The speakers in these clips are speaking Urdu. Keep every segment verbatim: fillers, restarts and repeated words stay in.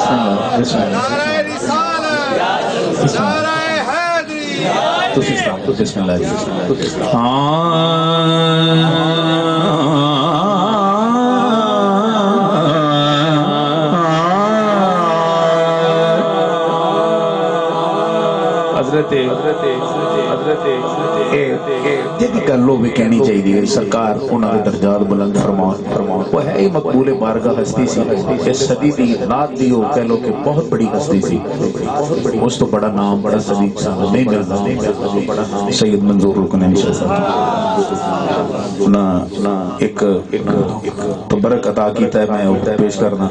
بسم اللہ نعرہ رسالت نعرہ حیدری بسم اللہ حضرت جدی گلوں میں کہنی چاہیے سرکار انہوں نے درجات بلند فرمان وہ ہے ہی مقبول بارگاہ ہستی سی اس صدی دی رات دی ہو کہہ لو کہ بہت بڑی ہستی سی اس تو بڑا نام بڑا صدیق صاحب نہیں ملتا سید منظور رکنین نہ ایک تبرک عطا کیتا ہے میں پیش کرنا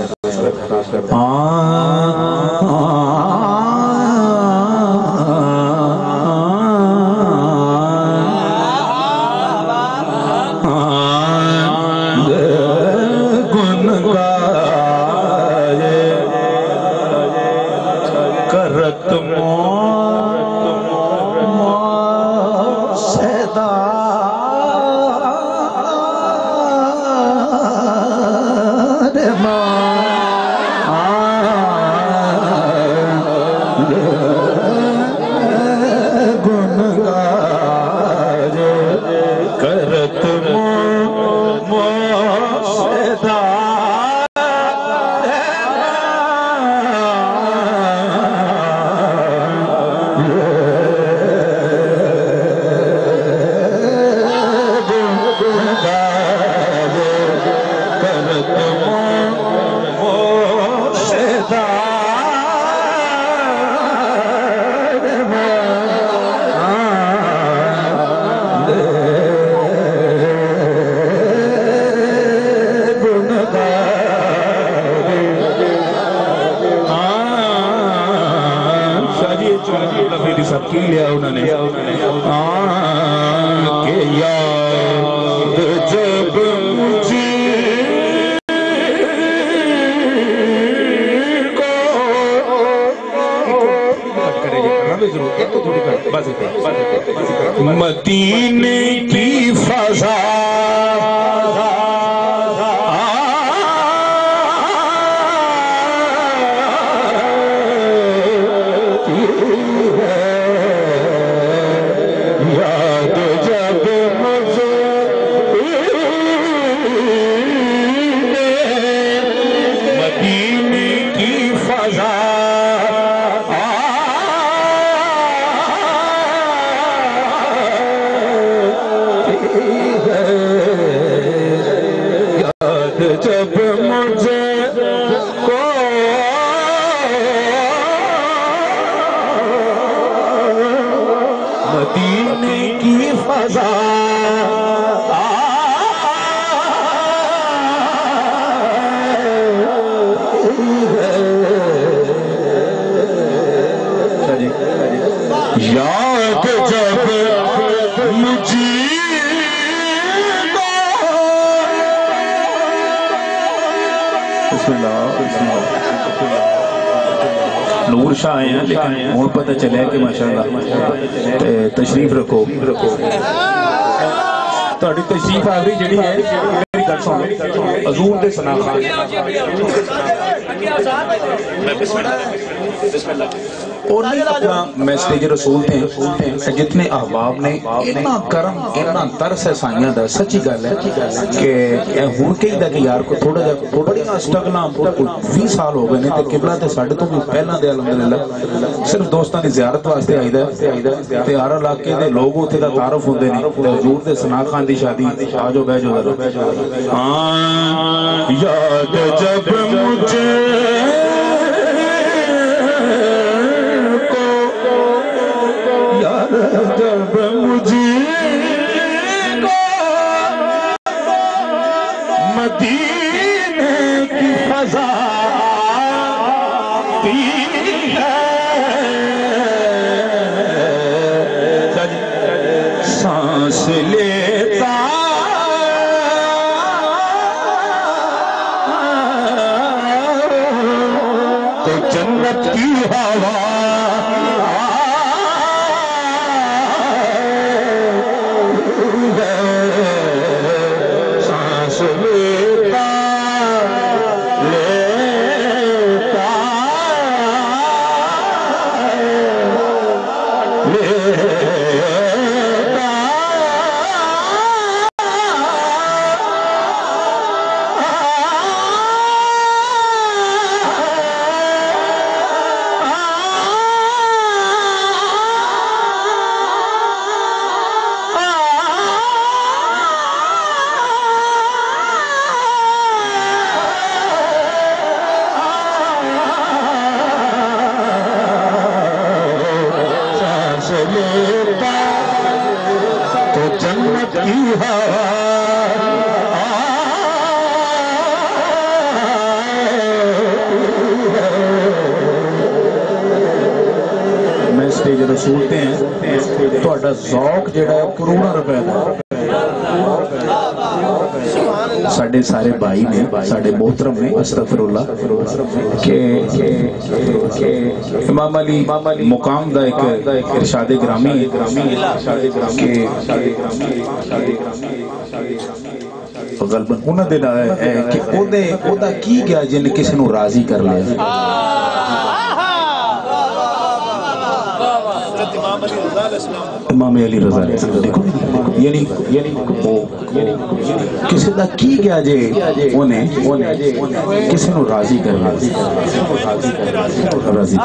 مدینے کی فضا یاد جب مجھے مدینے کی فضا جب مجھے کو مدینے کی فضا یاد جب مجھے نور شاہ آئے ہیں لیکن اور پتہ چلے کہ ماشاءاللہ تشریف رکھو تہاڈی تشریف آوری جڑی ہے میری گل سن حضور دے ثنا خان بسم اللہ اور نہیں اپنا میسیج رسول تھے جتنے احباب نے اتنا کرم اتنا ترس ہے سائیاں دا سچی گل ہے کہ ہن کہی دا کہ یار کو تھوڑا جا بڑی اسٹرگلاں بیس سال ہو گئے نے تے قبلہ تے ساڈے تو بھی پہلا دے الحمدللہ صرف دوستاں دی زیارت واسطے آئیدا تے ہر علاقے دے لوگ اوتھے دا تعارف ہوندے نے تے حضور دے ثنا خان دی شادی آجو بہ جو ہاں یاد جب مجھے جب مجھے مدینے کی فضا سانس لیتا تو جنت کی ہوا سانس لیتا لیتا میسج رسولتے ہیں تو ذوق جڑا ہے کروڑا روپے کا ساڑھے سارے بھائی نے ساڑھے محترم نے استغفر اللہ کہ امام علی مقام دا ایک ارشاد گرامی کہ غلباً انہوں نے ہے کہ او دا کی گیا جن کسی نو راضی کر لیا امام علی رضا علیہ السلام دیکھو یعنی کسی دا کی گیا جے انہیں کسی نو راضی کر لیا راضی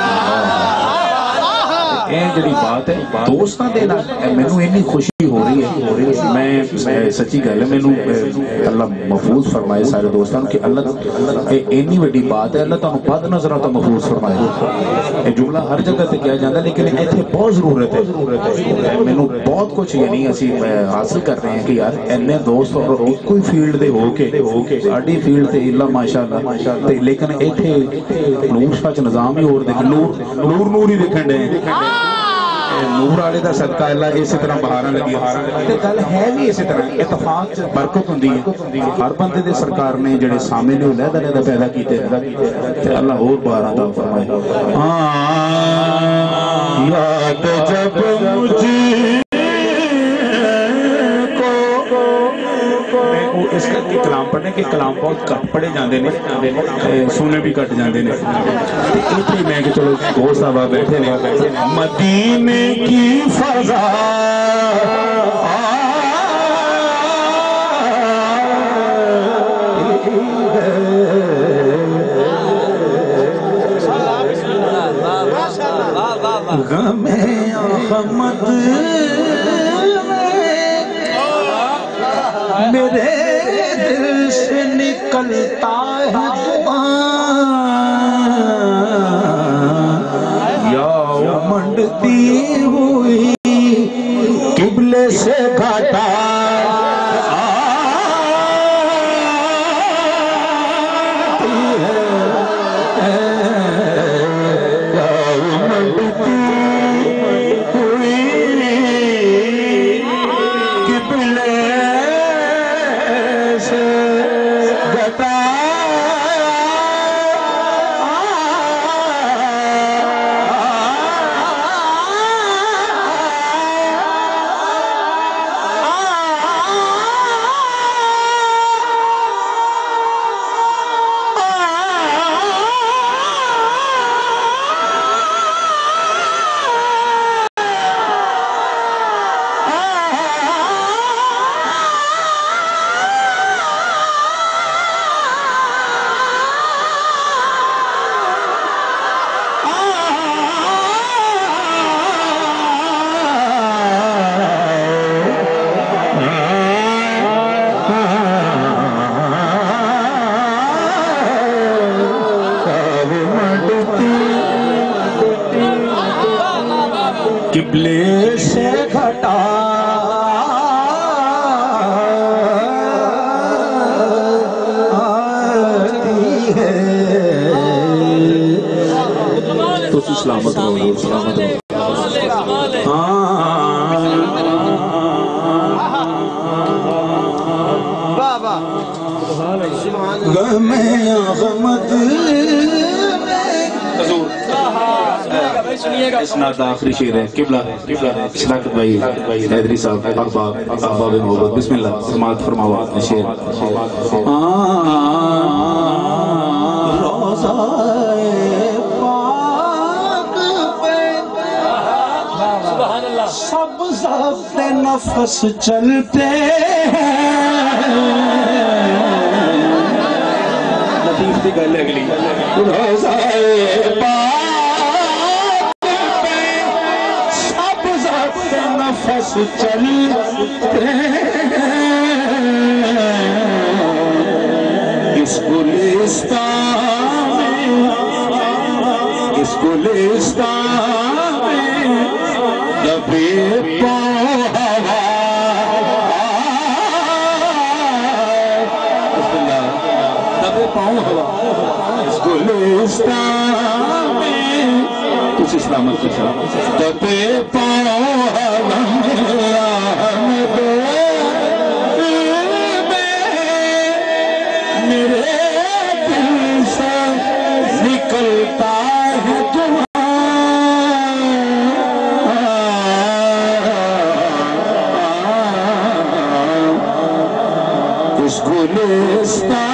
اے جڑی بات ہے دوستاں دے نال مینوں اتنی خوشی ہو رہی ہے میں سچی گل ہے مینوں اللہ محفوظ فرمائے سارے دوستاں کہ اللہ اتنی بڑی بات ہے اللہ تانوں بد نظراں تو محفوظ فرمائے یہ جملہ ہر جگہ تے کیا جاندا لیکن ایتھے بہت ضرورت ہے مینوں بہت کچھ یعنی اسی حاصل کر رہے ہیں کہ یار اینے دوست اور ایک ہی فیلڈ دے ہو کے ساڈی فیلڈ تے اللہ ماشاءاللہ تے لیکن ایتھے نور سچ نظام ہی اور دیکھ نور نور نور ہی دیکھن دے نور والے دا صدقہ اللہ اسی طرح بہاراں لگی تے گل ہے بھی اسی طرح اتفاق برکت ہوندی ہے ہر بندے دے سرکار نے جڑے سامنے نے علیحدہ علیحدہ پیدا کیتے تے اللہ اور بہاراں عطا فرمائے یاد جب مجھے اس کر کے کلام پڑھنے کے کلام بہت کٹ پڑھے جاندے نے سونے بھی کٹ جاندے نے اتنی میں کہ چلو دوست آبا بیٹھے نے مدینے کی فضا غم احمد میرے دل سے نکلتا ہے دعا یا منڈتی ہوئی قبلے سے گھاٹا قبلے سے گھٹا آتی ہے تو سلامت رہو سلامت رہو غم احمد اسناد آخری شعر ہے قبلہ شلاکت بھائی حیدری صاحب احباب احباب محبت بسم اللہ سماعت فرماوا شعر روضہ پاک پہ سب ضبط نفس چلتے ہیں لطیف دی گل اگلی روضہ پاک نفس چلتے اس گلستان میں اس گلستان میں دبے پاؤں ہوا دبے پاؤں ہوا اس گلستان میں تو اسی سلامت کا تپے پاؤں میرے دل سے نکلتا ہے اس گلستان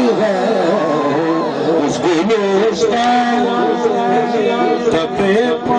تپے